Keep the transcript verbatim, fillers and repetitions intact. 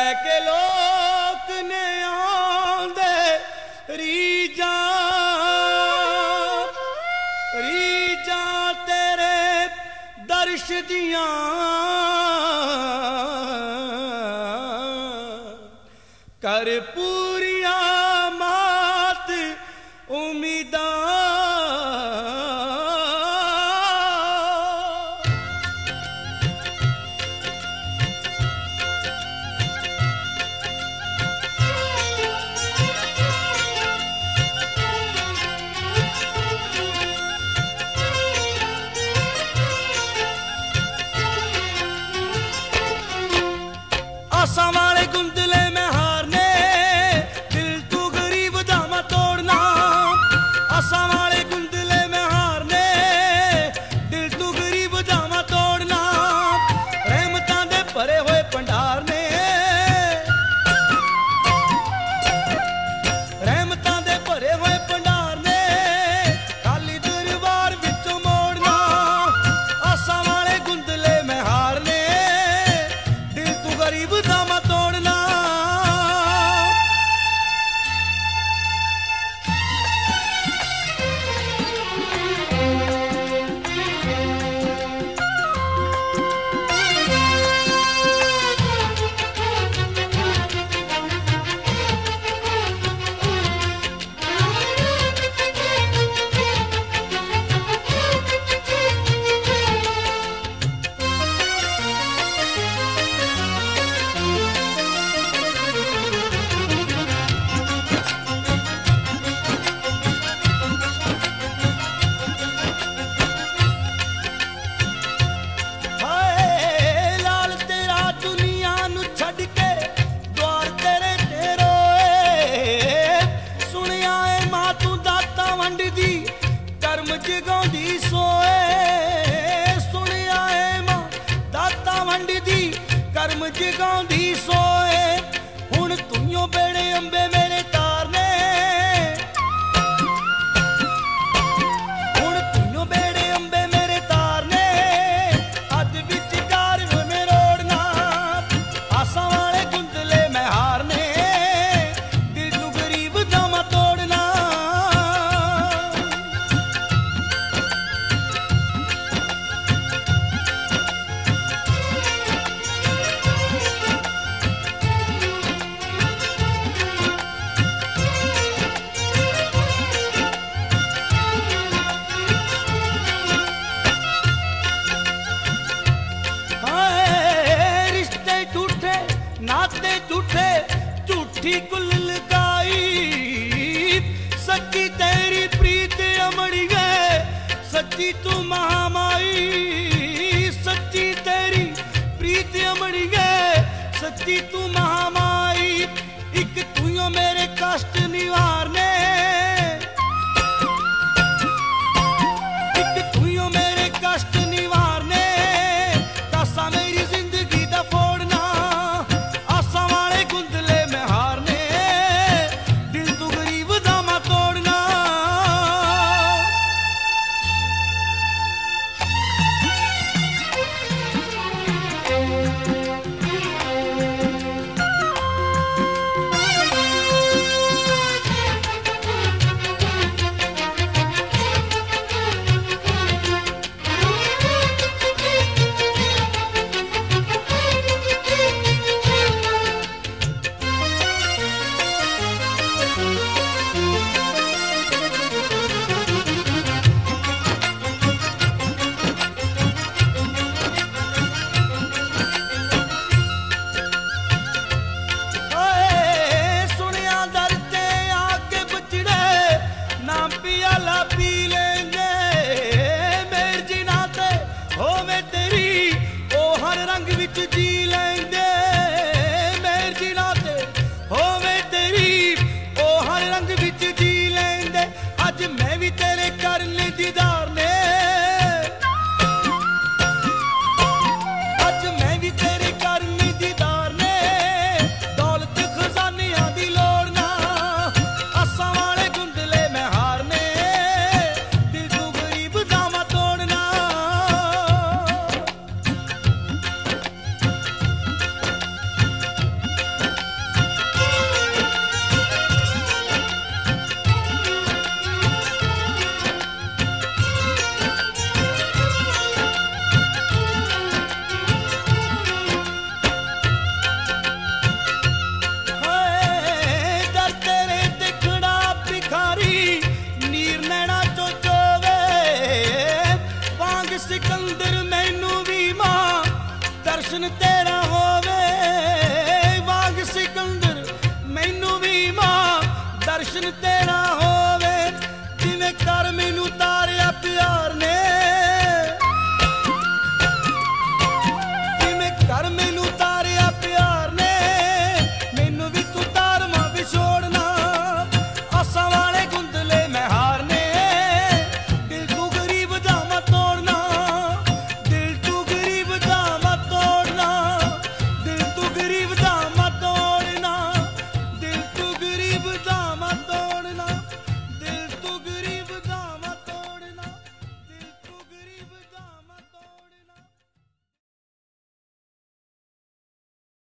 लैके लोक ने आंदे रीजा रीजा तेरे दर्श दियां कर पूरिया मात उम्मीदा आसा वाले गुंदले में हारने दिल तू गरीब दामा तोड़ना आसा वाले गुंदले में हारने दिल तू गरीब दामा तोड़ना रहमतां दे भरे होए भंडार ने रहमतां दे भरे होए भंडार ने खाली दरबार विचों मोड़ना आसा वाले गुंदले में हारने दिल तू गरीब दामा तोड़ना जगांदी सोए सुनिया है मां दाता वंडी दी कर्म जगांदी सोए हुण तुइयों बेड़े अंबे मेरे तारने हुण तुइयों बेड़े अंबे मेरे तारने अद विच कार में रोड़ना आसा वाले गुंदले में हारने दिल तू गरीब दामा तोड़ना नाते झूठे झूठी कुल लगाई सच्ची तेरी प्रीत अमड़ी गए सच्ची तू महामाई सच्ची तेरी प्रीत अमड़ी गए सच्ची तू महामाई एक तू मेरे कष्ट निवारने एक तू मेरे कष्ट निवारने तासा मेरी जिंदगी दा फोड़ना गुंदले में हारने दिल तू गरीब दामा तोड़ना रंग विच जी लेंदे मेर जिना ते होवे तेरी ओ हर रंग विच जी लेंदे अज मैं भी तेरे करने दीदार ने अज मैं भी तेरे करने दीदार ने दौलत खजानियां दी लोड़ ना आसा वाले गुंदले में हारने दिल तू गरीब दामा तोड़ना ਵਾਗ ਸਿਕੰਦਰ ਮੈਨੂੰ ਵੀ ਮਾਂ ਦਰਸ਼ਨ ਤੇਰਾ ਹੋਵੇ। ਵਾਗ ਸਿਕੰਦਰ ਮੈਨੂੰ ਵੀ ਮਾਂ ਦਰਸ਼ਨ ਤੇਰਾ ਹੋਵੇ। ਜਿਵੇਂ ਕਰ ਮੈਨੂੰ ਤਾਰ